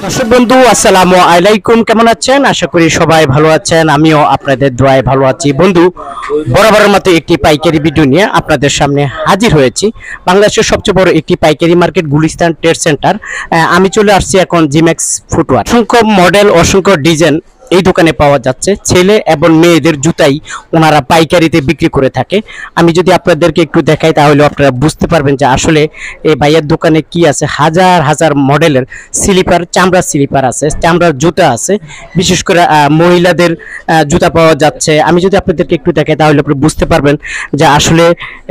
দর্শক বন্ধু আসসালামু আলাইকুম, কেমন আছেন? আশা করি সবাই ভালো আছেন, আমিও আপনাদের দোয়ায় ভালো আছি। বন্ধু, বরাবরের মতো একটি পাইকারি ভিডিও নিয়ে আপনাদের সামনে হাজির হয়েছি। বাংলাদেশের সবচেয়ে বড় একটি পাইকারি মার্কেট গুলিস্তান ট্রেড সেন্টার। আমি চলে আসছি এখন জিম্যাক্স ফুটওয়ার। অসংখ্য মডেল, অসংখ্য ডিজাইন এই দোকানে পাওয়া যাচ্ছে। ছেলে এবং মেয়েদের জুতাই ওনারা পাইকারিতে বিক্রি করে থাকে। আমি যদি আপনাদেরকে একটু দেখাই তাহলে আপনারা বুঝতে পারবেন যে আসলে এই ভাইয়ের দোকানে কি আছে। হাজার হাজার মডেলের স্লিপার, চামড়ার স্লিপার আছে, চামড়ার জুতা আছে, বিশেষ করে মহিলাদের জুতা পাওয়া যাচ্ছে। আমি যদি আপনাদেরকে একটু দেখাই তাহলে আপনি বুঝতে পারবেন যে আসলে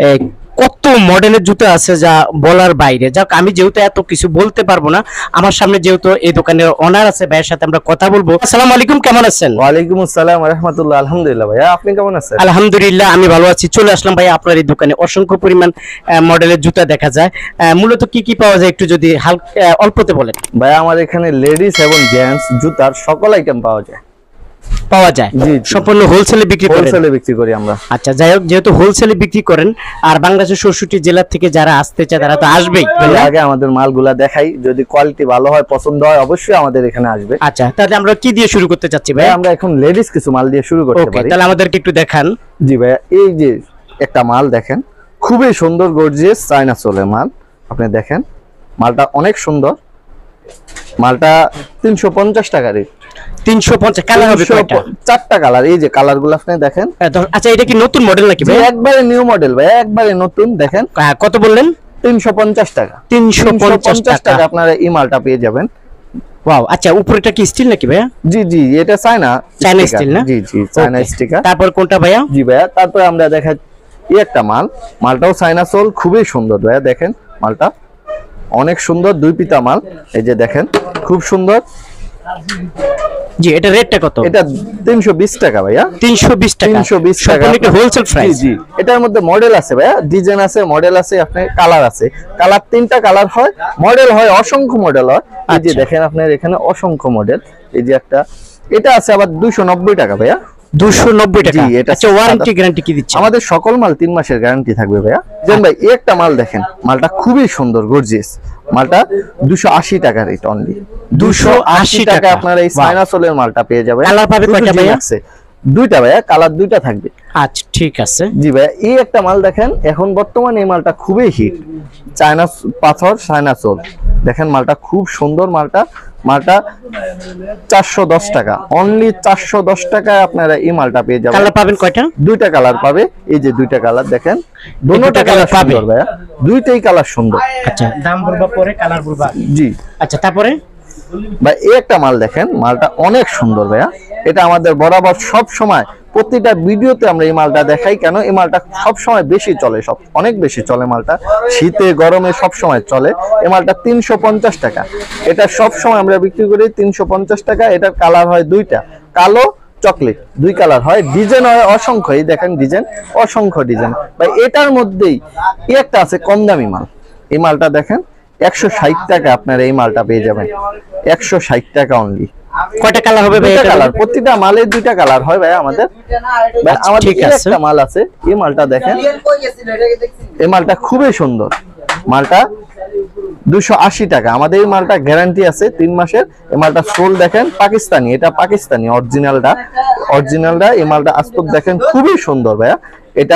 কত মডেলের জুতা আছে যা বলার বাইরে। যাক, আমি যেহেতু এত কিছু বলতে পারবো না, আমার সামনে যেহেতু এই দোকানের ওনার আছে, ভাইয়ের সাথে আমরা কথা বলবো। আসসালামু আলাইকুম, কেমন আছেন? ওয়ালাইকুম আসসালাম ওয়া রাহমাতুল্লাহ। আলহামদুলিল্লাহ ভাইয়া, আপনি কেমন আছেন? আলহামদুলিল্লাহ, আমি ভালো আছি। চলে আসলাম ভাইয়া আপনার এই দোকানে। অসংখ্য পরিমাণ মডেলের জুতা দেখা যায়। মূলত কি কি পাওয়া যায় একটু যদি হালকা অল্পতে বলেন। ভাইয়া আমার এখানে লেডিস এবং জেন্টস জুতার সকল আইটেম পাওয়া যায়। সম্পূর্ণ হোলসেলে বিক্রি করেন? হোলসেলে বিক্রি করি আমরা। আচ্ছা, যাই হোক, যেহেতু হোলসেলে বিক্রি করেন আর বাংলাদেশের ৬৪ জেলা থেকে যারা আসতে চায় তারা তো আসবেই। আগে আমাদের মালগুলা দেখাই, যদি কোয়ালিটি ভালো হয়, পছন্দ হয়, অবশ্যই আমাদের এখানে আসবে। আচ্ছা, তাহলে আমরা কি দিয়ে শুরু করতে চাচ্ছি ভাই? আমরা এখন লেডিস কিছু মাল দিয়ে শুরু করতে পারি। তাহলে আমাদেরকে একটু দেখান। জি ভাইয়া, এই যে একটা মাল দেখেন, খুবই সুন্দর গর্জিয়াস চায়না সোলের মাল। আপনি দেখেন মালটা অনেক সুন্দর। মালটা ৩৫০ টাকা রেট। ৩৫০। কালার হবে কয়টা? ৪টা কালার। এই যে কালারগুলো আপনি দেখেন। আচ্ছা, এটা কি নতুন মডেল নাকি ভাই? একবারে নিউ মডেল ভাই, একবারে নতুন। দেখেন কত বললেন? ৩৫০ টাকা। ৩৫০ টাকা আপনারা এই মালটা পেয়ে যাবেন। ওয়াও, আচ্ছা, উপরেটা কি স্টিল নাকি ভাইয়া? জি জি, এটা চায়না স্টিল না? জি জি, চায়না স্টিকার। তারপর কোনটা ভাইয়া? জি ভাইয়া, তারপরে আমরা দেখাই এই একটা মাল। মালটাও চায়না সোল, খুবই সুন্দর ভাইয়া। দেখেন মালটা অনেক সুন্দর, দুই পিতা মাল। এই যে দেখেন, খুব সুন্দর। জি, এটা রেটটা কত? এটা ৩২০ টাকা ভাইয়া। ৩২০ টাকা। ৩২০ টাকা হোলসেল প্রাইস। জি, এটার মধ্যে মডেল আছে ভাইয়া, ডিজাইন আছে, মডেল আছে, আপনার কালার আছে। কালার 3টা কালার হয়, মডেল হয় অসংখ্য মডেল হয়। এই যে দেখেন আপনার এখানে অসংখ্য মডেল। এই যে একটা, এটা আছে আবার 290 টাকা ভাইয়া। 290 টাকা। আচ্ছা, ওয়ারেন্টি গ্যারান্টি কি দিচ্ছে? আমাদের সকল মাল 3 মাসের গ্যারান্টি থাকবে ভাইয়া। যেন ভাই এই একটা মাল দেখেন, মালটা খুবই সুন্দর গর্জিয়াস। মালটা 280 টাকা রেট অনলি। 280 টাকা আপনারা এই চায়না সোলের মালটা পেয়ে যাবেন। কালার পাবে কয়টা ভাইয়া? দুইটা ভাইয়া, কালার দুইটা থাকবে। আচ্ছা, ঠিক আছে। জি ভাইয়া, এই একটা মাল দেখেন, এখন বর্তমানে এই মালটা খুবই হিট। চায়না পাথর, চায়না সোল। দেখেন মালটা খুব সুন্দর। মালটা 410 টাকা অনলি। 410 টাকায় আপনারা এই মালটা পেয়ে যাবেন। কালার পাবেন কয়টা? দুইটা কালার পাবে। এই যে দুইটা কালার দেখেন, দুটোটা কালার পাবে ভাইয়া, দুইটাই কালার সুন্দর। আচ্ছা, দাম বলবা পরে, কালার বলবা। জি আচ্ছা, তারপরে ভাই এই একটা মাল দেখেন, মালটা অনেক সুন্দর ভাইয়া। এটা আমাদের বরাবর সব সময় প্রতিটা ভিডিওতে আমরা এই মালটা দেখাই। কেন? এই মালটা সব সময় বেশি চলে, অনেক বেশি চলে মালটা। শীতে গরমে সব সময় চলে। এই মালটা 350 টাকা। এটা সব সময় আমরা বিক্রি করি 350 টাকা। এটার কালার হয় দুইটা, কালো, চকলেট, দুই কালার হয়। ডিজাইন হয় অসংখ্য। এই দেখেন ডিজাইন, অসংখ্য ডিজাইন ভাই। এটার মধ্যেই একটা আছে কম দামি মাল। এই মালটা দেখেন 160 টাকা আপনারা এই মালটা পেয়ে যাবেন। 160 টাকা অনলি। কয়টা কালার হবে ভাই? দুইটা কালার, প্রতিটা মালের দুইটা কালার হয় ভাই আমাদের। ভাই আমাদের একটা মাল আছে, এই মালটা দেখেন। এই মালটা খুবই সুন্দর। মালটা 280 টাকা। আমাদের এই মালটা গ্যারান্টি আছে 3 মাসের। এই মালটা সোল দেখেন পাকিস্তানি, এটা পাকিস্তানি অরিজিনালটা। এই মালটা আস্তক দেখেন, খুবই সুন্দর ভাইয়া। এটা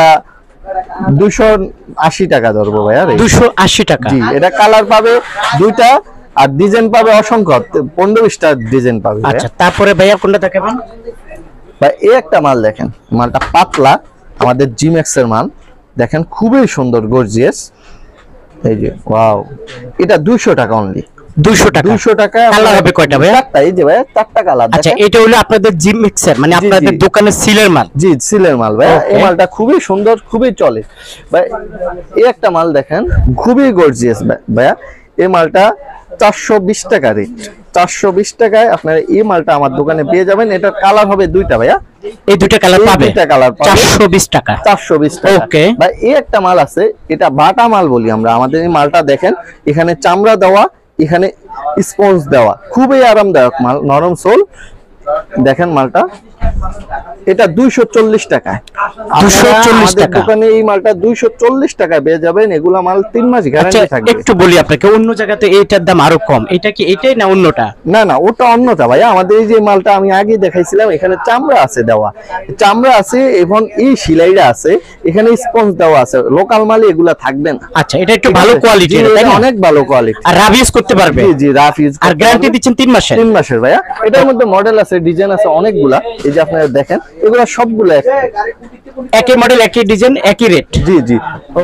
280 টাকা ধরবো ভাইয়া। 280 টাকা। জি, এটা কালার পাবে দুইটা আর ডিজাইন পাবে অসংখ্য, 15-20টা ডিজাইন পাবে। আচ্ছা, তারপরে ভাইয়া কোনটা দেখাবেন? ভাই এই একটা মাল দেখেন, মালটা পাতলা, আমাদের জিম্যাক্স এর মাল। দেখেন খুবই সুন্দর গর্জিয়াস। এই যে ওয়াও, এটা 200 টাকা অনলি। 200 টাকা। 200 টাকা। কালার হবে কয়টা ভাইয়া? 4টা। এই যে ভাই 4টা কালার। আচ্ছা, এটা হলো আপনাদের জিম্যাক্স এর, মানে আপনাদের দোকানের সিলের মাল? জি, সিলের মাল ভাই। এই মালটা খুবই সুন্দর, খুবই চলে ভাই। এই একটা মাল দেখেন, খুবই গর্জিয়াস ভাইয়া। এই মালটা 420 টাকা রেট। 420 টাকায় আপনারা এই মালটা আমার দোকানে পেয়ে যাবেন। এটার কালার হবে দুইটা ভাইয়া। এই দুইটা কালার পাবে? দুইটা কালার পাবে। 420 টাকা। 420 টাকা। ওকে ভাই এই একটা মাল আছে, এটা বাটা মাল বলি আমরা। আমাদের এই মালটা দেখেন, এখানে চামড়া দেওয়া, এখানে স্পঞ্জ দেওয়া, খুবই আরামদায়ক মাল, নরম সোল। দেখেন মালটা এটা 240 টাকায়। 240 টাকা দোকানে এই মালটা 240 টাকায় পেয়ে যাবেন। এগুলা মাল 3 মাস গ্যারান্টি থাকবে। একটু বলি আপনাকে, অন্য জায়গাতে এইটার দাম আরো কম, এটা কি এটাই না অন্যটা? না না, ওটা অন্যটা ভাইয়া। আমাদের এই যে মালটা আমি আগে দেখাইছিলাম, এখানে চামড়া আছে দেওয়া, চামড়া আছে এবং এই সেলাইটা আছে, এখানে স্পঞ্জ দেওয়া আছে। লোকাল মাল এগুলা থাকবে না। আচ্ছা, এটা একটু ভালো কোয়ালিটি, তাই না? অনেক ভালো কোয়ালিটি। আর রাফ ইউজ করতে পারবে? জি জি, রাফ ইউজ। আর গ্যারান্টি দিচ্ছেন 3 মাসের? 3 মাসের ভাইয়া। এটার মধ্যে মডেল আছে, ডিজাইন আছে অনেকগুলা। এই যে আপনারা দেখেন, এগুলা সবগুলা একই মডেল, একই ডিজাইন, একই রেট। জি জি।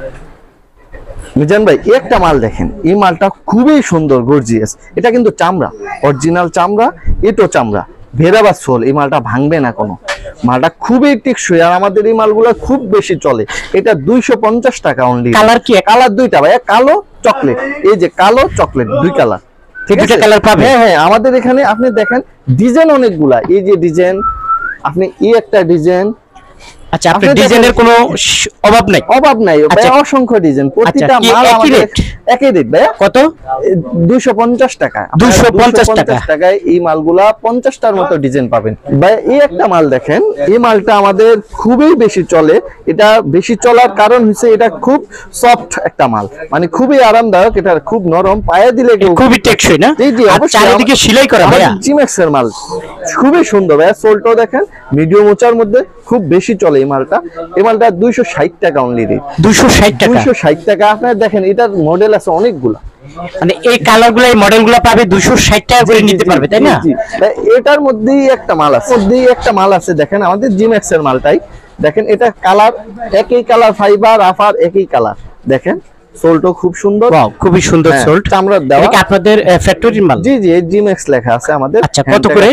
মিজান ভাই, একটা মাল দেখেন, এই মালটা খুবই সুন্দর, গর্জিয়াস। এটা কিন্তু চামড়া, অরিজিনাল চামড়া, এটো চামড়া, ভেরাবার সোল। এই মালটা ভাঙবে না কোনো। মালটা খুবই টেকসই, আর আমাদের এই মালগুলা খুব বেশি চলে। এটা 250 টাকা অনলি। কালার কি? কালার দুইটা ভাইয়া, কালো চকলেট। এই যে কালো চকলেট, দুই কালার। ঠিক আছে, কালার পাবে? হ্যাঁ হ্যাঁ, আমাদের এখানে আপনি দেখেন ডিজাইন অনেকগুলা। এই যে ডিজাইন, আপনি এই একটা ডিজাইন। আচ্ছা, আপনার ডিজাইনের কোনো অভাব নাই? অভাব নাই আচ্ছা, ভাই, অসংখ্য ডিজাইন। প্রতিটা কি মাল একই আমাদের রেট? একই রেট ভাইয়া। কত? 250 টাকা। 250 টাকা টাকায় এই মালগুলা 50টার মতো ডিজাইন পাবেন ভাই। এই একটা মাল দেখেন, এই মালটা আমাদের খুবই বেশি চলে। এটা বেশি চলার কারণ হচ্ছে এটা খুব সফট একটা মাল, মানে খুবই আরামদায়ক। এটা খুব নরম, পায়ে দিলে খুবই টেকসই না? জি জি, আর অবশ্যই। চারিদিকে সেলাই করা ভাইয়া? জিমেক্স এর মাল, খুবই সুন্দর ভাইয়া। সোলটাও দেখেন, মিডিয়াম উঁচার মধ্যে খুব বেশি চলে এই মালটা। এই মালটা 260 টাকা অনলি রেট। 260 টাকা? 260 টাকা। আপনারা দেখেন, এটার মডেল আছে অনেকগুলা। মানে এই কালারগুলো, এই মডেলগুলো পাবে 260 টাকা করে নিতে পারবে, তাই না? এটার মধ্যেই একটা মাল আছে, দেখেন আমাদের জিমেক্স এর মালটাই। দেখেন, এটা কালার একই কালার, ফাইবার আফার একই কালার। দেখেন, সোলটো খুব সুন্দর। ওয়াও, খুবই সুন্দর সোল। চামড়া দেওয়া। এটা কি আপনাদের ফ্যাক্টরির মাল? জি জি, জিমেক্স লেখা আছে আমাদের। আচ্ছা, কত করে?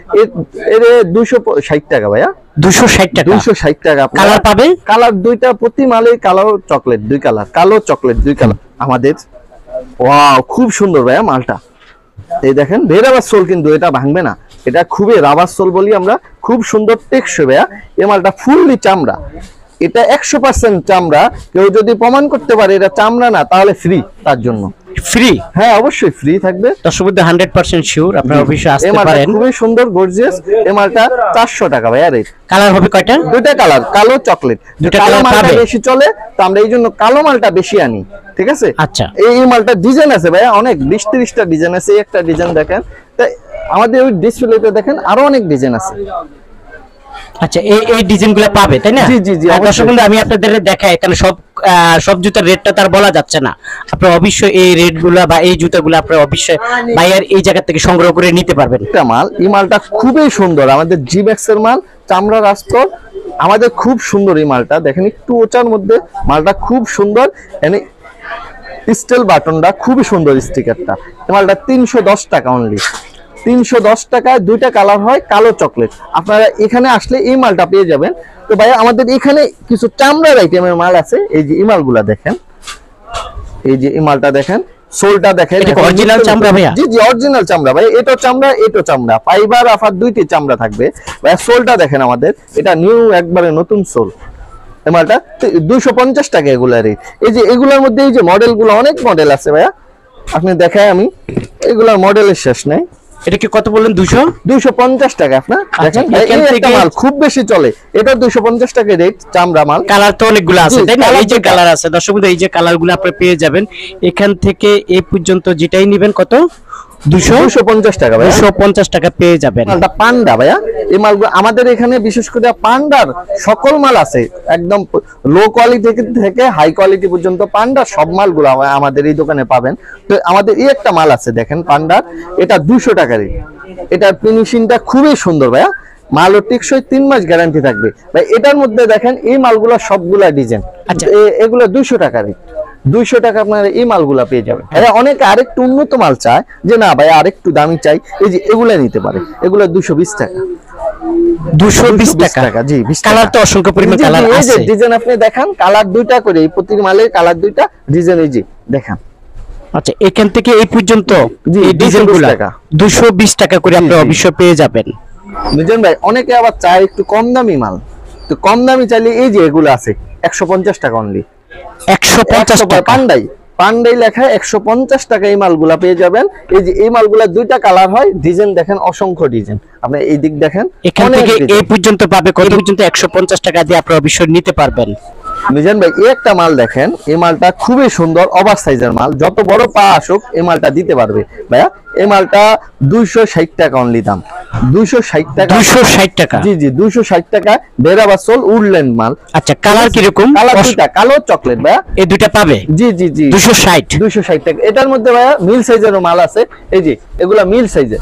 এর 260 টাকা ভাইয়া। 260 টাকা? 260 টাকা। কালার পাবে? কালার দুইটা, প্রতি মালে কালো চকলেট, দুই কালার, কালো চকলেট দুই কালার আমাদের। ওয়াও, খুব সুন্দর ভাইয়া মালটা। এই দেখেন, ভেরাবার সোল, কিন্তু এটা ভাঙবে না। এটা খুবই রাবার সোল বলি আমরা। খুব সুন্দর টেকসই ভাইয়া। এই মালটা ফুললি চামড়া। এটা 100% চামড়া। কেউ যদি প্রমাণ করতে পারে এটা চামড়া না, তাহলে ফ্রি তার জন্য। ফ্রি? হ্যাঁ, অবশ্যই ফ্রি থাকবে। দর্শক 100% শিওর, আপনারা অবশ্যই আসতে পারেন। খুবই সুন্দর, গর্জিয়াস। এই মালটা 400 টাকা ভাইয়া রেট। কালার হবে কয়টা? দুইটা কালার, কালো চকলেট। দুইটা কালো কালার মালটা পাবে? বেশি চলে, তো আমরা এই জন্য কালো মালটা বেশি আনি। ঠিক আছে। আচ্ছা, এই মালটা ডিজাইন আছে ভাইয়া অনেক, 20-30টা ডিজাইন আছে। এই একটা ডিজাইন দেখেন, তাই আমাদের ওই ডিসপ্লেতে দেখেন আরো অনেক ডিজাইন আছে। আচ্ছা, এই ডিজাইনগুলো পাবে, তাই না? জি জি জি, দর্শক বন্ধু, আমি আপনাদের দেখাই, এখানে সব জুতার রেটটা তার বলা যাচ্ছে না। আপনারা অবশ্যই এই রেটগুলো বা এই জুতাগুলো আপনারা অবশ্যই বাইরের এই জায়গা থেকে সংগ্রহ করে নিতে পারবেন। একটা মাল, এই মালটা খুবই সুন্দর, আমাদের জিমেক্স এর মাল, চামড়ার আস্তর। আমাদের খুব সুন্দর এই মালটা। দেখেন, একটু ওচার মধ্যে মালটা খুব সুন্দর। এনে স্টিল বাটনটা খুবই সুন্দর, স্টিকারটা। এই মালটা 310 টাকা অনলি। 310 টাকায় দুইটা কালার হয়, কালো চকলেট। আপনারা এখানে আসলে এই মালটা পেয়ে যাবেন। তো ভাইয়া, আমাদের এখানে কিছু চামড়ার আইটেমের মাল আছে। এই যে এই মালগুলা দেখেন, এই যে এই মালটা দেখেন, সোলটা দেখেন। এটা অরিজিনাল চামড়া ভাইয়া? জি জি, অরিজিনাল চামড়া ভাই। এটো চামড়া, এটো চামড়া, ফাইবার আফার দুইটি চামড়া থাকবে ভাইয়া। সোলটা দেখেন আমাদের, এটা নিউ, একবারে নতুন সোল। এই মালটা 250 টাকা এগুলা রেট। এই যে এগুলোর মধ্যে এই যে মডেলগুলো, অনেক মডেল আছে ভাইয়া। আপনি দেখাই, আমি এগুলার মডেলের শেষ নাই। এটা কি কত বললেন? 250 টাকা। আপনার দেখেন, এখান এই একটা থেকে মাল খুব বেশি চলে, এটা 250 টাকা রেট, চামড়া মাল। কালার তো অনেকগুলো আছে, জি, তাই না? কালার এই যে দুইটা। কালার আছে, দর্শক বন্ধু, এই যে কালারগুলো আপনারা পেয়ে যাবেন। এখান থেকে এই পর্যন্ত যেটাই নেবেন কত? 250 টাকা ভাইয়া। 250 টাকা পেয়ে যাবেন। মালটা পান্ডা ভাইয়া। এই মালগুলো আমাদের এখানে বিশেষ করে পান্ডার সকল মাল আছে, একদম লো কোয়ালিটি থেকে হাই কোয়ালিটি পর্যন্ত পান্ডার সব মালগুলো আমাদের এই দোকানে পাবেন। তো আমাদের এই একটা মাল আছে, দেখেন পান্ডার, এটা 200 টাকা রেট। এটার ফিনিশিংটা খুবই সুন্দর ভাইয়া। মালও টেকসই, 3 মাস গ্যারান্টি থাকবে ভাই। এটার মধ্যে দেখেন, এই মালগুলো সবগুলা ডিজাইন। আচ্ছা, এগুলো 200 টাকা রেট। 200 টাকা আপনারা এই মালগুলা পেয়ে যাবেন। অনেকে আরেকটু উন্নত মাল চায়, যে না ভাই আরেকটু দামি চাই, এই যে এগুলা নিতে পারে। এগুলো 220 টাকা। 220 টাকা? জি, 20 টাকা। কালার তো অসংখ্য পরিমাণ কালার এই যে আছে। ডিজাইন আপনি দেখান, কালার দুইটা করে, এই প্রতি মালের কালার দুইটা, ডিজাইন এই যে দেখান। আচ্ছা, এখান থেকে এই পর্যন্ত জি, এই ডিজাইনগুলো 220 টাকা করে আপনারা অবশ্যই পেয়ে যাবেন। মিজান ভাই, অনেকে আবার চায় একটু কম দামি মাল। তো কম দামি চাইলে এই যে এগুলো আছে 150 টাকা অনলি। 150 টাকা? পান্ডাই পান্ডাই লেখা 150 টাকা এই মালগুলা পেয়ে যাবেন। এই যে এই মালগুলা দুইটা কালার হয়, ডিজাইন দেখেন অসংখ্য ডিজাইন। আপনি এই দিক দেখেন, এখান অনেক থেকে design। এই পর্যন্ত পাবে, কত পর্যন্ত? 150 টাকা দিয়ে আপনারা অবশ্যই নিতে পারবেন। মিজান ভাই এই একটা মাল দেখেন, এই মালটা খুবই সুন্দর, ওভার সাইজের মাল, যত বড় পা আসুক এই মালটা দিতে পারবে ভাইয়া। এই মালটা 260 টাকা অনলি দাম, 260 টাকা। 260 টাকা? জি জি 260 টাকা। বেরাবা সোল উডল্যান্ড মাল। আচ্ছা, কালার কি রকম? কালার দুইটা, কালো চকলেট ভাইয়া। এই দুইটা পাবে? জি জি জি 260 টাকা। এটার মধ্যে ভাইয়া মিল সাইজেরও মাল আছে। এই যে এগুলা মিল সাইজের,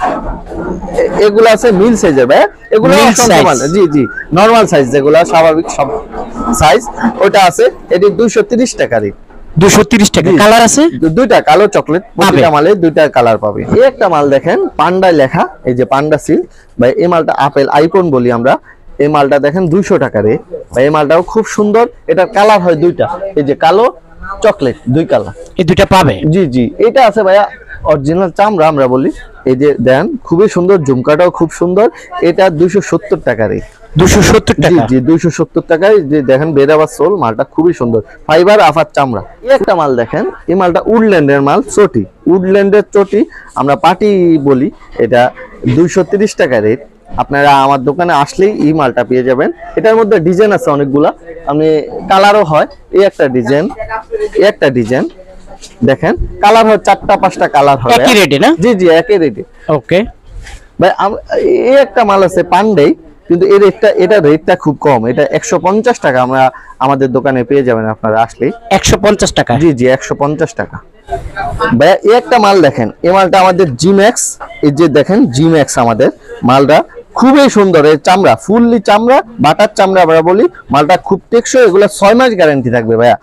এগুলা আছে মিল সাইজের ভাইয়া। এগুলো মিল অসংখ্য সাইজ। মাল। জি জি নরমাল সাইজ যেগুলা স্বাভাবিক সব সাইজ, ওটা আছে। এটি 230 টাকা রেট। 230 টাকা। জি। কালার আছে? দুইটা কালো চকলেট, প্রতিটা মালে দুইটা কালার পাবে। এই একটা মাল দেখেন পান্ডায় লেখা, এই যে পান্ডা সিল ভাই। এই মালটা আপেল আইকন বলি আমরা। এই মালটা দেখেন 200 টাকা রে ভাই। এই মালটাও খুব সুন্দর। এটার কালার হয় দুইটা, এই যে কালো চকলেট, দুই কালার। এই দুইটা পাবে? জি জি এটা আছে ভাইয়া অরিজিনাল চামড়া আমরা বলি। এই যে দেন খুবই সুন্দর, ঝুমকাটাও খুব সুন্দর। এটা 270 টাকা রে। 270 জি টাকা? জি 270 টাকায়। যে দেখেন বেরাবার সোল, মালটা খুবই সুন্দর, ফাইবার আফার চামড়া। এই একটা মাল দেখেন, এই মালটা উডল্যান্ডের মাল, চটি, উডল্যান্ডের চটি আমরা পাটি বলি। এটা 230 টাকা রেট। আপনারা আমার দোকানে আসলেই এই মালটা পেয়ে যাবেন। এটার মধ্যে ডিজাইন আছে অনেকগুলা, আমি কালারও হয়। এই একটা ডিজাইন, এই একটা ডিজাইন দেখেন, কালার হয় 4টা 5টা কালার হয়। একই রেটে না? জি জি একই রেটে ওকে ভাই। এই একটা মাল আছে পান্ডে, কিন্তু এর রেটটা, এটা রেটটা খুব কম। এটা 150 টাকা আমরা আমাদের দোকানে পেয়ে যাবেন আপনারা আসলেই। 150 টাকা? জি জি 150 টাকা ভাইয়া। এই একটা মাল দেখেন, এই মালটা আমাদের জিম্যাক্স। এই যে দেখেন জিম্যাক্স আমাদের মালটা খুবই সুন্দর। এর চামড়া ফুললি চামড়া, বাটার চামড়া আমরা বলি। মালটা খুব টেকসই। এগুলো 6 মাস গ্যারান্টি থাকবে ভাইয়া,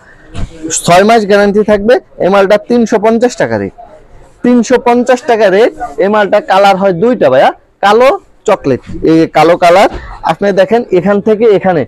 6 মাস গ্যারান্টি থাকবে। এই মালটা 350 টাকা রেট, 350 টাকা রেট। এই মালটা কালার হয় দুইটা ভাইয়া, কালো চকলেট। এই কালো কালার আপনি দেখেন, এখান থেকে এখানে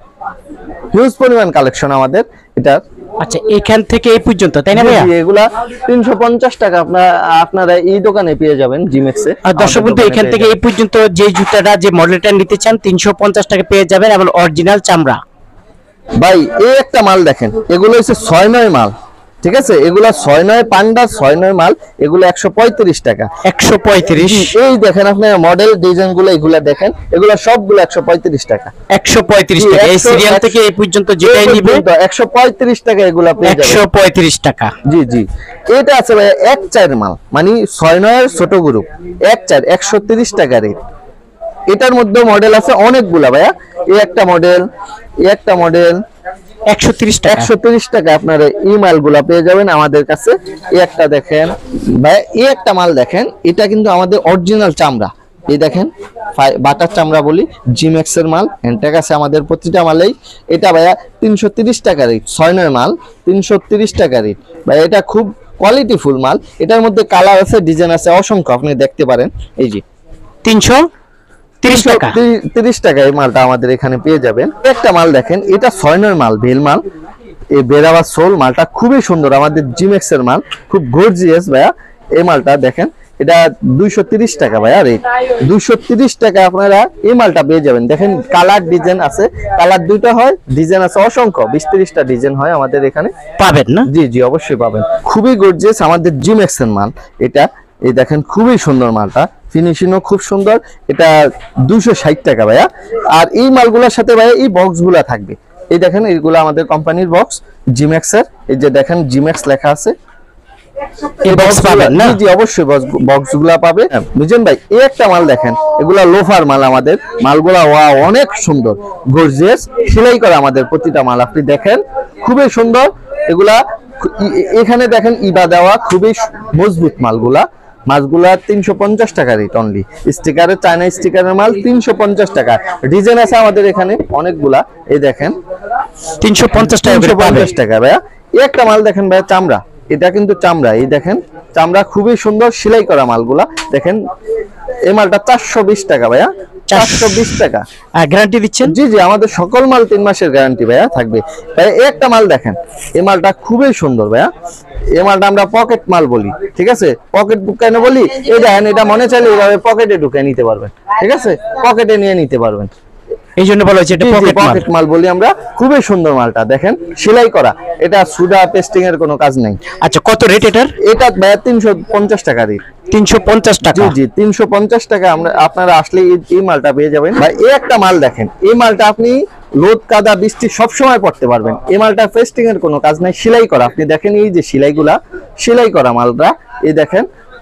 হিউজ পরিমাণ কালেকশন আমাদের এটা। আচ্ছা, এখান থেকে এই পর্যন্ত, তাই না জি, ভাইয়া? জি, এগুলা 350 টাকা আপনারা এই দোকানে পেয়ে যাবেন জিমেক্সে। আর দর্শক বন্ধু, এখান থেকে এই পর্যন্ত যে জুতাটা, যে মডেলটা নিতে চান 350 টাকা পেয়ে যাবেন, এবং অরিজিনাল চামড়া। ভাই এই একটা মাল দেখেন, এগুলো হচ্ছে 6-9 মাল, ঠিক আছে? এগুলা 6-9 পান্ডা, 6-9 মাল। এগুলো 135 টাকা। 135? এই দেখেন আপনি মডেল ডিজাইন গুলো, এগুলা দেখেন, এগুলা সবগুলো 135 টাকা। 135 টাকা? এই সিরিয়াল থেকে এই পর্যন্ত যেটাই নিবে 135 টাকা এগুলা পেয়ে যাবেন। 135 টাকা? জি জি এটা আছে ভাই 1-4 মাল, মানে 6-9 এর ছোট গ্রুপ, 1-4 130 টাকা রেট। এটার মধ্যে মডেল আছে অনেকগুলা ভাইয়া। এই একটা মডেল, এই একটা মডেল 130 টাকা? 130 টাকা আপনারা এই মালগুলা পেয়ে যাবেন আমাদের কাছে। এই একটা দেখেন ভাই, এই একটা মাল দেখেন, এটা কিন্তু আমাদের অরিজিনাল চামড়া। এই দেখেন বাটার চামড়া বলি, জিম্যাক্স এর মাল। হ্যান্ডট্যাগ আছে আমাদের প্রতিটা মালেই। এটা ভাইয়া 330 টাকা রেট, 6-9 মাল 330 টাকা রেট ভাই। এটা খুব কোয়ালিটি ফুল মাল। এটার মধ্যে কালার আছে, ডিজাইন আছে অসংখ্য, আপনি দেখতে পারেন। এই যে 330 টাকা? 30 টাকা এই মালটা আমাদের এখানে পেয়ে যাবেন। একটা মাল দেখেন, এটা 6-9 মাল, বেল মাল। এই বেরাবা সোল মালটা খুবই সুন্দর, আমাদের জিমেক্স এর মাল, খুব গর্জিয়াস ভাইয়া। এই মালটা দেখেন, এটা 230 টাকা ভাইয়া রেট। 230 টাকা আপনারা এই মালটা পেয়ে যাবেন। দেখেন কালার ডিজাইন আছে, কালার দুইটা হয়, ডিজাইন আছে অসংখ্য, 20-30টা ডিজাইন হয় আমাদের এখানে। পাবেন না? জি জি অবশ্যই পাবেন। খুবই গর্জিয়াস আমাদের জিমেক্স এর মাল এটা। এই দেখেন খুবই সুন্দর মালটা, ফিনিশিংও খুব সুন্দর। এটা 260 টাকা ভাইয়া। আর এই মালগুলোর সাথে ভাইয়া এই বক্সগুলা থাকবে। এই দেখেন এইগুলো আমাদের কোম্পানির বক্স জিম্যাক্স এর। এই যে দেখেন জিম্যাক্স লেখা আছে, এই বক্স পাবেন না? জি জি অবশ্যই বক্সগুলা পাবে। বুঝেন ভাই এই একটা মাল দেখেন, এগুলা লোফার মাল আমাদের। মালগুলা অনেক সুন্দর, গর্জিয়াস, সেলাই করা আমাদের প্রতিটা মাল। আপনি দেখেন খুবই সুন্দর এগুলা। এখানে দেখেন ইবা দেওয়া, খুবই মজবুত মালগুলা। মাছগুলা 350 টাকা রেট অনলি। স্টিকারের, চায়না স্টিকারের মাল 350 টাকা। ডিজাইন আছে আমাদের এখানে অনেকগুলা। এই দেখেন 350 টাকা করে পাবে? 350 টাকা ভাইয়া। এই একটা মাল দেখেন ভাইয়া, চামড়া। এটা কিন্তু চামড়া। এই দেখেন চামড়া, খুবই সুন্দর, সেলাই করা মালগুলা দেখেন। এই মালটা 420 টাকা ভাইয়া, 420 টাকা। গ্যারান্টি দিচ্ছেন? জি জি আমাদের সকল মাল 3 মাসের গ্যারান্টি ভাইয়া থাকবে। ভাই এই একটা মাল দেখেন, এই মালটা খুবই সুন্দর ভাইয়া। এই মালটা আমরা পকেট মাল বলি, ঠিক আছে? পকেট বুক কেন বলি? এই দেখেন, এটা মনে চাইলে এইভাবে পকেটে ঢুকে নিতে পারবেন, ঠিক আছে? পকেটে নিয়ে নিতে পারবেন। এই জন্য বলা হয়েছে এটা পকেট মাল। পকেট মাল বলি আমরা। খুবই সুন্দর মালটা দেখেন, সেলাই করা, এটা সুদা পেস্টিং এর কোনো কাজ নেই। আচ্ছা, কত রেট এটার? এটা ভাইয়া 350 টাকা রেট। 350 টাকা? জি 350 টাকা আপনারা আসলে এই মালটা পেয়ে যাবেন। ভাই এই একটা মাল দেখেন, এই মালটা আপনি রোদ কাদা বৃষ্টি সব সময় পড়তে পারবেন। এই মালটা পেস্টিং এর কোনো কাজ নাই, সেলাই করা। আপনি দেখেন এই যে সেলাইগুলা, সেলাই করা মালটা, এই দেখেন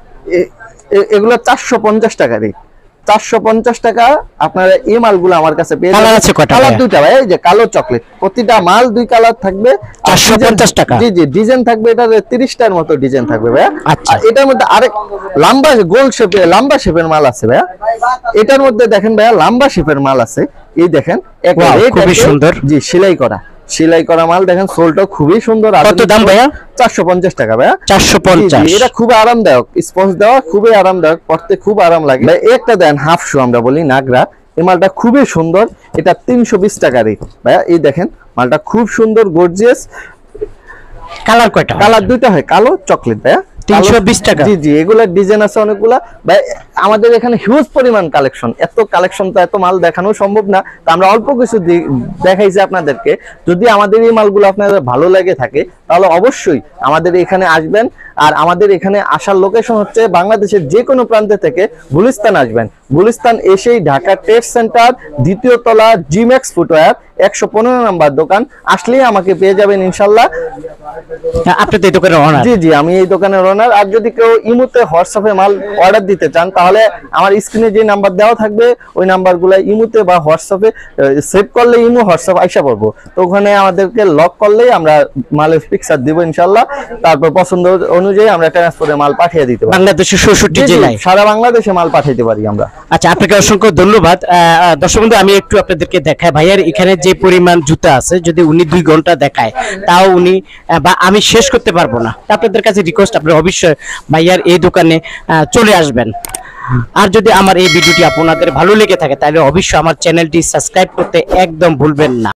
এগুলো 450 টাকা রেট। 450 টাকা আপনারা এই মালগুলো আমার কাছে পেয়ে যাবেন। কালার আছে কয়টা? কালার দুইটা ভাই, এই যে কালো চকলেট, প্রতিটা মাল দুই কালার থাকবে। 450 টাকা? জি ডিজাইন থাকবে, এটা 30টার মতো ডিজাইন থাকবে ভাইয়া। আচ্ছা, আর এটার মধ্যে আরেক লম্বা গোল শেপে লম্বা শেপের মাল আছে ভাইয়া। এটার মধ্যে দেখেন ভাইয়া লম্বা শেপের মাল আছে, এই দেখেন খুবই সুন্দর। জি সেলাই করা মাল দেখেন, সোলটা খুবই সুন্দর। কত দাম ভাইয়া? 450 টাকা ভাইয়া। 450? এটা খুব আরামদায়ক, স্পঞ্জ দেওয়া, খুবই আরামদায়ক, পড়তে খুব আরাম লাগে ভাই। একটা দেন হাফ শু আমরা বলি নাগরা, এই মালটা খুবই সুন্দর, এটা 320 টাকা রেট ভাইয়া। এই দেখেন মালটা খুব সুন্দর, গর্জিয়াস। কালার কয়টা? কালার দুইটা হয়, কালো চকলেট ভাইয়া। 320 টাকা? জি এগুলা ডিজাইন আছে অনেকগুলা ভাই। আমাদের এখানে হিউজ পরিমাণ কালেকশন, এত কালেকশন তো এত মাল দেখানো সম্ভব না, তো আমরা অল্প কিছু দেখাইছি আপনাদেরকে। যদি আমাদের এই মালগুলো আপনাদের ভালো লাগে থাকে তাহলে অবশ্যই আমাদের এখানে আসবেন। আর আমাদের এখানে আসার লোকেশন হচ্ছে বাংলাদেশের যে কোনো প্রান্তে থেকে গুলিস্তান আসবেন। গুলিস্তান এসেই ঢাকা ট্রেড সেন্টার, 2য় তলা, জিম্যাক্স ফুটওয়্যার, 115 নম্বর দোকান আসলেই আমাকে পেয়ে যাবেন ইনশাল্লাহ। আপনি তো এই দোকানের ওনার? জি আমি এই দোকানের ওনার। আর যদি কেউ ইমোতে হোয়াটসঅ্যাপে মাল অর্ডার দিতে চান তাহলে আমার স্ক্রিনে যে নাম্বার দেওয়া থাকবে ওই নাম্বারগুলো ইমোতে বা হোয়াটসঅ্যাপে সেভ করলে ইমো হোয়াটসঅ্যাপ আইসা পড়বো, তো ওখানে আমাদেরকে লক করলেই আমরা মালের পিকচার দিব ইনশাল্লাহ। তারপর পছন্দ অনুযায়ী আমরা ট্রান্সপোর্টে মাল পাঠিয়ে দিতে পারি। বাংলাদেশের 66 জেলায়? সারা বাংলাদেশে মাল পাঠাইতে পারি আমরা। আচ্ছা, আপনাকে অসংখ্য ধন্যবাদ। দর্শক বন্ধু, আমি একটু আপনাদেরকে দেখাই ভাইয়ার এখানে যে পরিমাণ জুতা আছে, যদি উনি 2 ঘন্টা দেখায় তাও উনি বা আমি শেষ করতে পারবো না। আপনাদের কাছে রিকোয়েস্ট, আপনারা অবশ্যই ভাইয়ার এই দোকানে চলে আসবেন। আর যদি আমার এই ভিডিওটি আপনাদের ভালো লেগে থাকে তাহলে অবশ্যই আমার চ্যানেলটি সাবস্ক্রাইব করতে একদম ভুলবেন না।